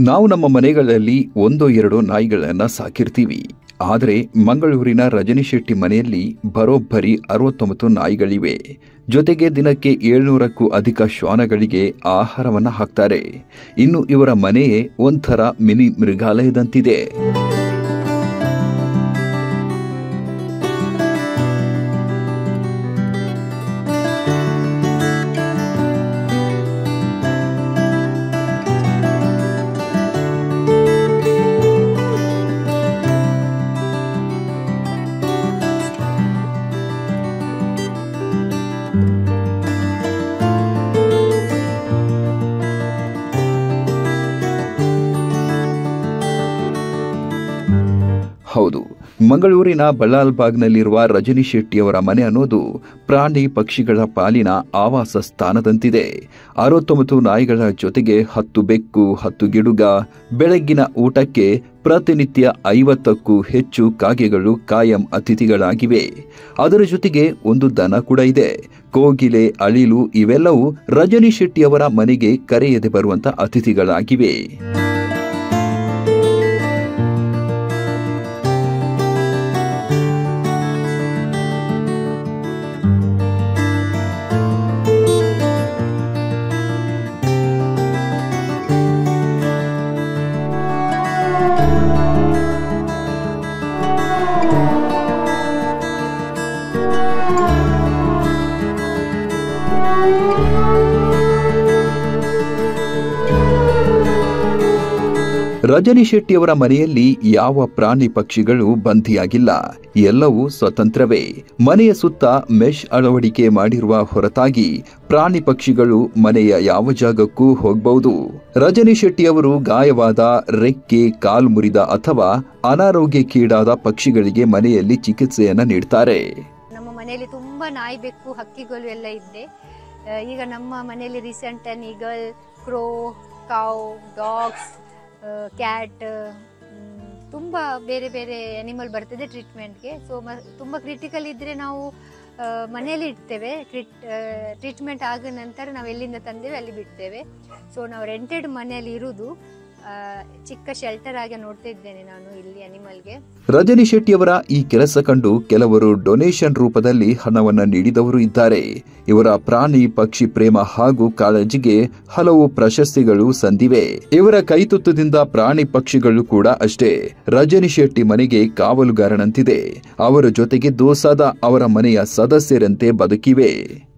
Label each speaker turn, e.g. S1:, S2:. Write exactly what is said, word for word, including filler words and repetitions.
S1: ನಾವು ನಮ್ಮ ಮನೆಗಳಲ್ಲಿ ಒಂದೋ ಎರಡೋ ನಾಯಿಗಳನ್ನು ಸಾಕಿರ್ತೀವಿ. ಆದರೆ ಮಂಗಳೂರಿನ ರಜನಿ ಶೆಟ್ಟಿ ಮನೆಯಲ್ಲಿ ಬರೋಬ್ಬರಿ ಅರವತ್ತೊಂಬತ್ತು ನಾಯಿಗಳಿವೆ. ಜೊತೆಗೆ ದಿನಕ್ಕೆ ಏಳ್ನೂರಕ್ಕೂ ಅಧಿಕ ಶ್ವಾನಗಳಿಗೆ ಆಹಾರವನ್ನು ಹಾಕ್ತಾರೆ. ಇನ್ನು ಇವರ ಮನೆಯೇ ಒಂಥರ ಮಿನಿ ಮೃಗಾಲಯದಂತಿದೆ. ಹೌದು, ಮಂಗಳೂರಿನ ಬಳ್ಳಾಲ್ಬಾಗ್ನಲ್ಲಿರುವ ರಜನಿ ಶೆಟ್ಟಿಯವರ ಮನೆ ಅನ್ನೋದು ಪ್ರಾಣಿ ಪಕ್ಷಿಗಳ ಪಾಲಿನ ಆವಾಸ ಸ್ಥಾನದಂತಿದೆ. ಅರವತ್ತೊಂಬತ್ತು ನಾಯಿಗಳ ಜೊತೆಗೆ ಹತ್ತು ಬೆಕ್ಕು, ಹತ್ತು ಗಿಡುಗ, ಬೆಳಗ್ಗಿನ ಊಟಕ್ಕೆ ಪ್ರತಿನಿತ್ಯ ಐವತ್ತಕ್ಕೂ ಹೆಚ್ಚು ಕಾಗೆಗಳು ಕಾಯಂ ಅತಿಥಿಗಳಾಗಿವೆ. ಅದರ ಜೊತೆಗೆ ಒಂದು ದನ ಕೂಡ ಇದೆ. ಕೋಗಿಲೆ, ಅಳಿಲು ಇವೆಲ್ಲವೂ ರಜನಿ ಶೆಟ್ಟಿಯವರ ಮನೆಗೆ ಕರೆಯದೆ ಬರುವಂತ ಅತಿಥಿಗಳಾಗಿವೆ. ರಜನಿ ಶೆಟ್ಟಿಯವರ ಮನೆಯಲ್ಲಿ ಯಾವ ಪ್ರಾಣಿ ಪಕ್ಷಿಗಳು ಬಂಧಿಯಾಗಿಲ್ಲ. ಎಲ್ಲವೂ ಸ್ವತಂತ್ರವೇ. ಮನೆಯ ಸುತ್ತ ಮೆಶ್ ಅಳವಡಿಕೆ ಮಾಡಿರುವ ಹೊರತಾಗಿ ಪ್ರಾಣಿ ಪಕ್ಷಿಗಳು ಮನೆಯ ಯಾವ ಜಾಗಕ್ಕೂ ಹೋಗಬಹುದು. ರಜನಿ ಶೆಟ್ಟಿಯವರು ಗಾಯವಾದ, ರೆಕ್ಕೆ, ಕಾಲು ಮುರಿದ ಅಥವಾ ಅನಾರೋಗ್ಯಕ್ಕೀಡಾದ ಪಕ್ಷಿಗಳಿಗೆ ಮನೆಯಲ್ಲಿ ಚಿಕಿತ್ಸೆಯನ್ನ ನೀಡ್ತಾರೆ.
S2: ನಮ್ಮ ಮನೆಯಲ್ಲಿ ತುಂಬಾ ನಾಯಿ, ಬೆಕ್ಕು, ಹಕ್ಕಿಗಳು ಎಲ್ಲ ಇದ್ದೆ. ಈಗ ನಮ್ಮ ಮನೆಯಲ್ಲಿ recent eagle, crow, cow, dogs, cat, ತುಂಬ ಬೇರೆ ಬೇರೆ ಅನಿಮಲ್ ಬರ್ತದೆ ಟ್ರೀಟ್ಮೆಂಟ್ಗೆ. ಸೊ ಮ ತುಂಬ ಕ್ರಿಟಿಕಲ್ ಇದ್ದರೆ ನಾವು ಮನೆಯಲ್ಲಿ ಇಡ್ತೇವೆ. ಟ್ರೀಟ್ ಟ್ರೀಟ್ಮೆಂಟ್ ಆದ ನಂತರ ನಾವು ಎಲ್ಲಿಂದ ತಂದೇವೆ ಅಲ್ಲಿ ಬಿಡ್ತೇವೆ. ಸೊ ನಾವು ರೆಂಟೆಡ್ ಮನೆಯಲ್ಲಿ ಇರುವುದು, ಚಿಕ್ಕ ಶೆಲ್ಟರ್ ಆಗಿ ನೋಡ್ತಾ ಇದ್ದೇನೆ ನಾನು ಇಲ್ಲಿ ಅನಿಮಲ್ಗೆ.
S1: ರಜನಿ ಶೆಟ್ಟಿಯವರ ಈ ಕೆಲಸ ಕಂಡು ಕೆಲವರು ಡೊನೇಷನ್ ರೂಪದಲ್ಲಿ ಹಣವನ್ನ ನೀಡಿದವರು ಇದ್ದಾರೆ. ಇವರ ಪ್ರಾಣಿ ಪಕ್ಷಿ ಪ್ರೇಮ ಹಾಗೂ ಕಾಳಜಿಗೆ ಹಲವು ಪ್ರಶಸ್ತಿಗಳು ಸಂದಿವೆ. ಇವರ ಕೈತುತ್ತದಿಂದ ಪ್ರಾಣಿ ಪಕ್ಷಿಗಳು ಕೂಡ ಅಷ್ಟೇ ರಜನಿ ಶೆಟ್ಟಿ ಮನೆಗೆ ಕಾವಲುಗಾರನಂತಿದೆ. ಅವರ ಜೊತೆಗೆ ದೋಸಾದ ಅವರ ಮನೆಯ ಸದಸ್ಯರಂತೆ ಬದುಕಿವೆ.